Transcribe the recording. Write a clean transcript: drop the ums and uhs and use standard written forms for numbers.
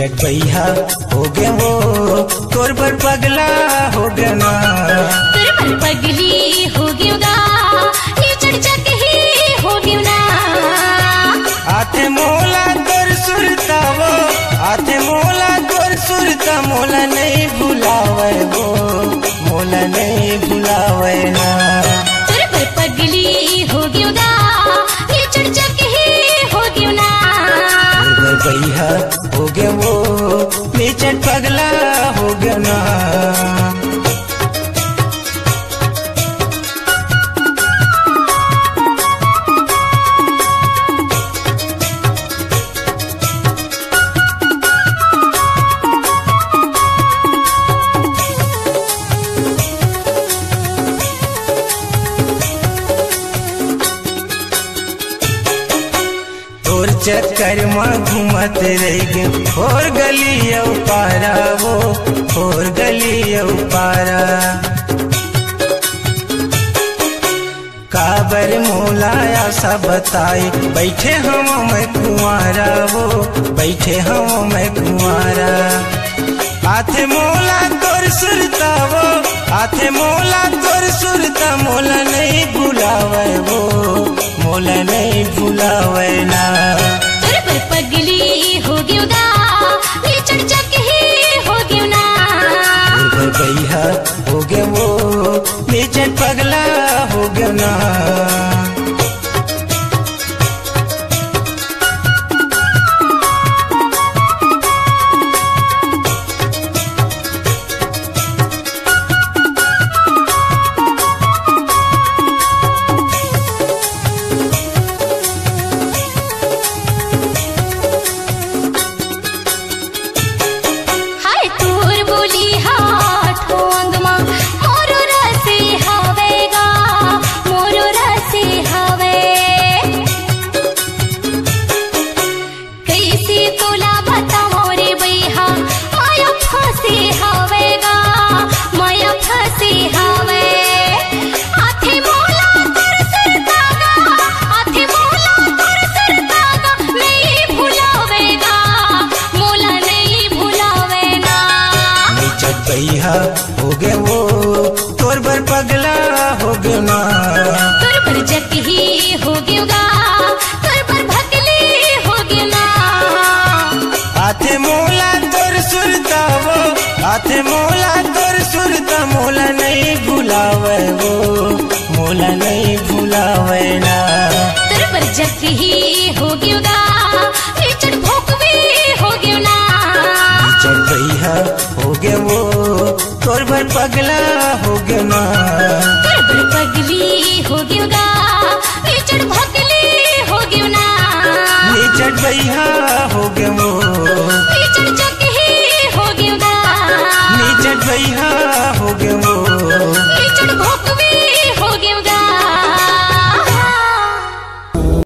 चट भैया हो गया वो तोर पर पगला हो गया ना तोर पर पगली हो गया ना ये चट ही हो गया ना आते मोला तोर सुरता वो आते मोला तोर सुरता मोला नहीं भुलावे वो मोला नहीं भुलावे ना तोर पर पगली हो गया ना ये चट ही हो गया ना भैया हो गया वो चट पगला हो गया ना चक्कर में घूमत रह गए और गली पारा वो और गली पारा काबर मोलाया सा बताए बैठे हम मैं कुंवारा वो बैठे हम मैं कुंवारा आथे मोला तोर सुरता वो आथे मोला तोर सुरता मोला नहीं भुलावे वो मोला नहीं भुलावे ना तोर पर पगली हो गया ना ये चट ही हो गया ना भैया हो गया वो चट पगला हो गया ना भैया हो गया वो तोर पर पगला हो गया ना तोर पर जक ही हो गया ना तोर पर भगली हो गया ना आथे मोला तोर सुरता वो आथे मोला तोर सुरता मोला नहीं भुलावे वो मोला नहीं भुलावे ना तोर पर जक ही हो गया ना ये चट भोक भी हो गया ना चल भैया हो गया वो तोर पर पगला हो गया ना तोर पर पगली हो गया